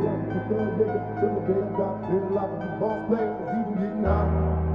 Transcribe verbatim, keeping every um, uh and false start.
Till the day I die, feel like a boss players even getting out.